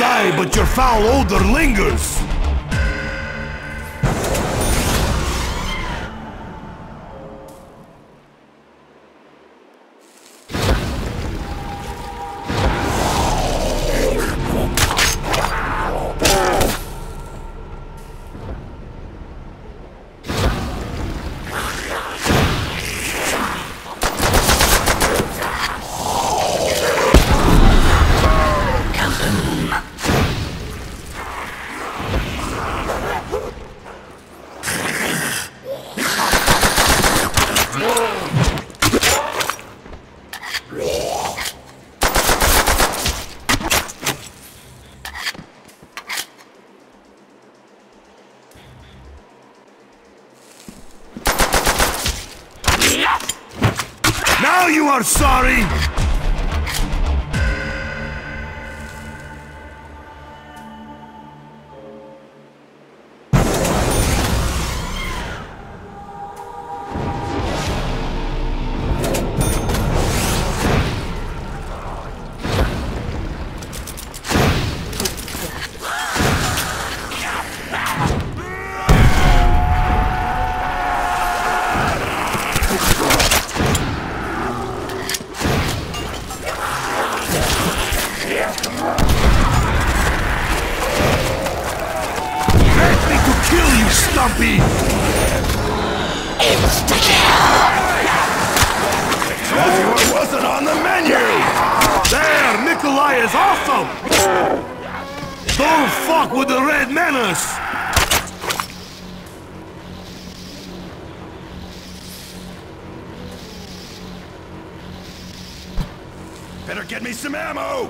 die, but your foul odor lingers. Now you are sorry! Stumpy! Insta-kill! Told you it wasn't on the menu! There, Nikolai is awesome! Don't fuck with the Red Menace! Better get me some ammo!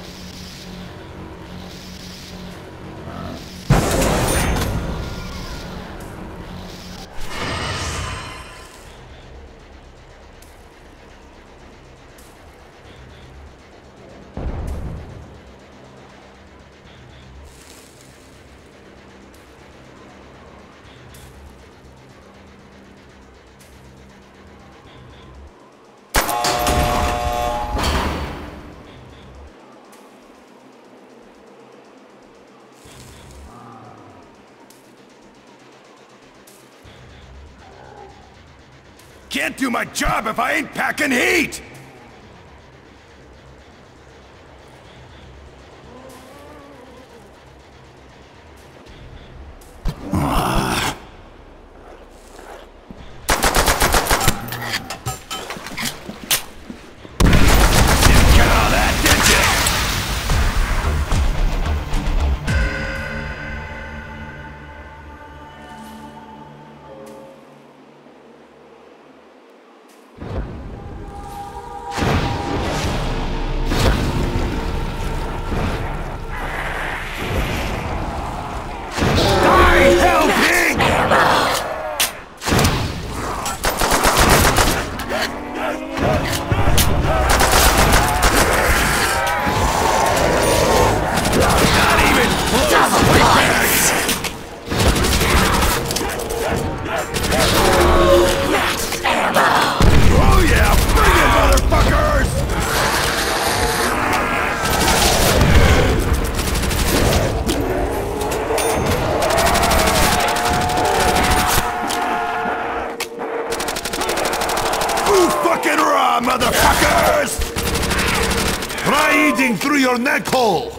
Can't do my job if I ain't packing heat! Didn't get all that, did you? Fucking raw, motherfuckers! Try eating through your neck hole!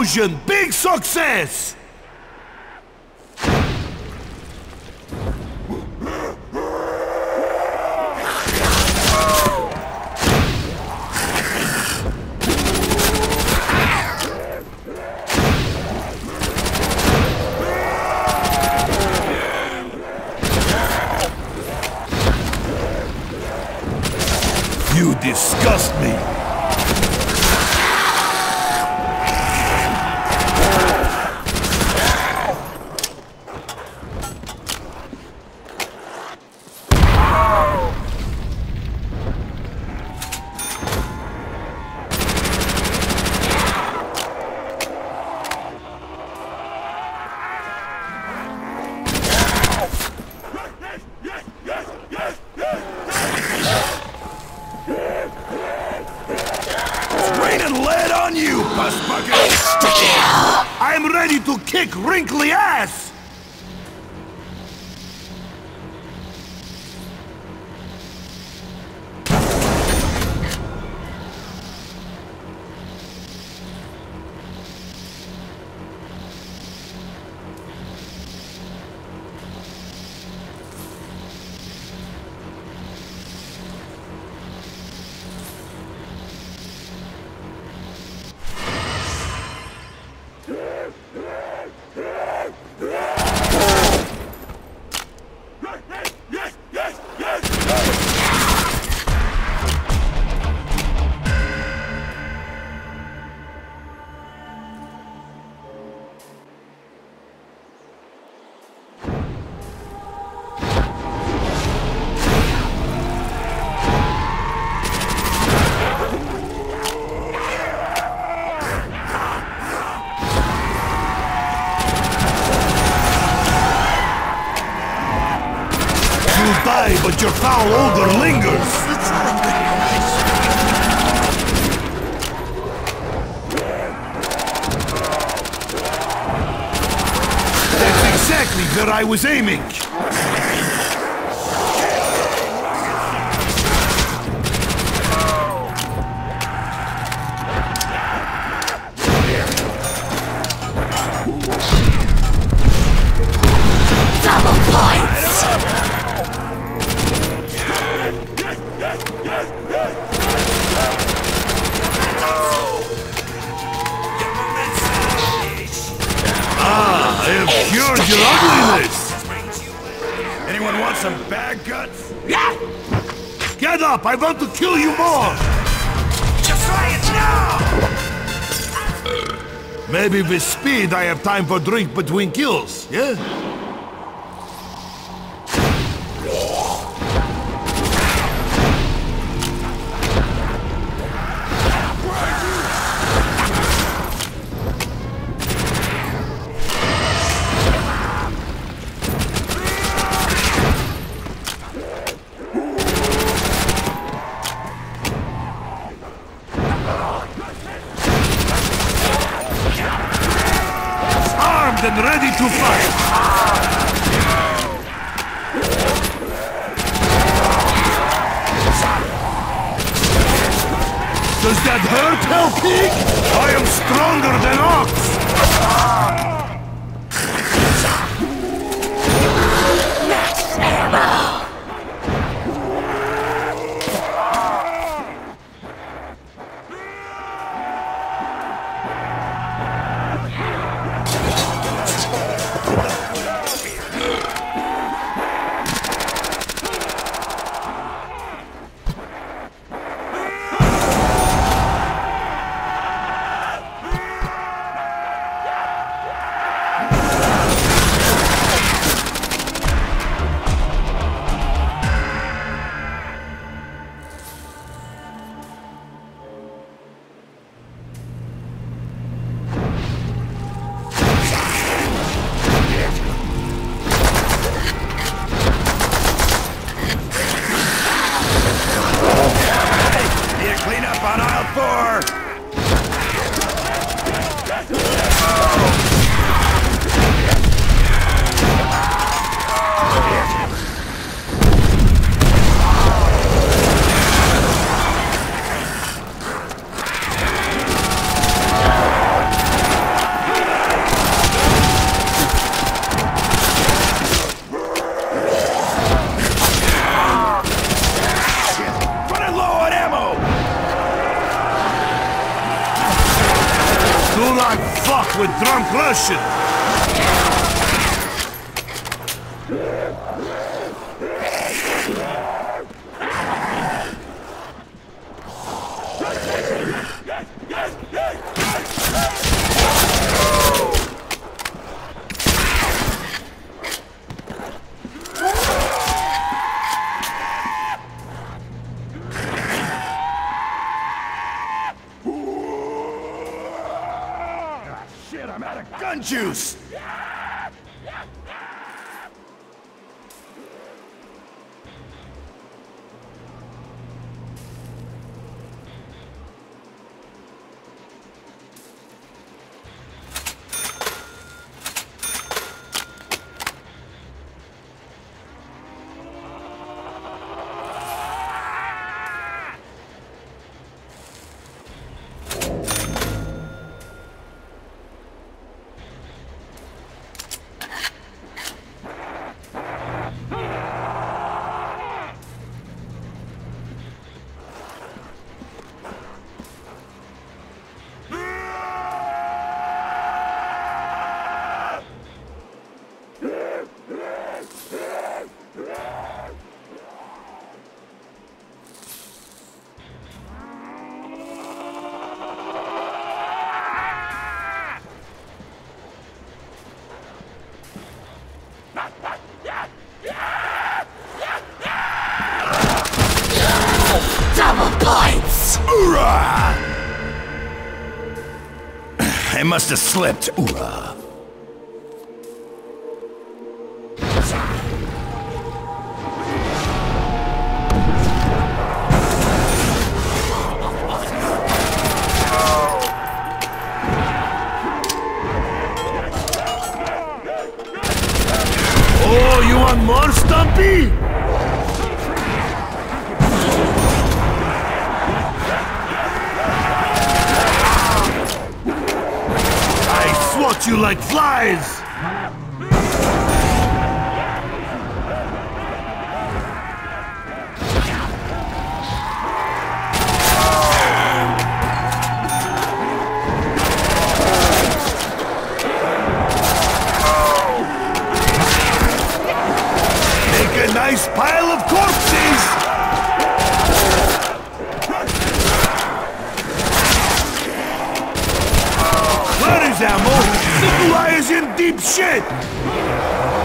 explosion! Big success! You disgust me! I'm ready to kick wrinkly ass! Die, but your foul odor lingers! That's exactly where I was aiming! Double points! I have cured your ugliness! Anyone want some bad guts? Yeah! Get up! I want to kill you more! Just try it now! Maybe with speed I have time for drink between kills, yeah? And ready to fight! Does that hurt, hell pig? I am stronger than Ox! Max ammo! crushing. Shit, I'm out of Gun juice! Double points! Hoorah! I must have slipped. Hoorah! Oh, you want more, Stumpy? I swat you like flies! Make a nice pile of corpses! Where is ammo? Nikolai is in deep shit!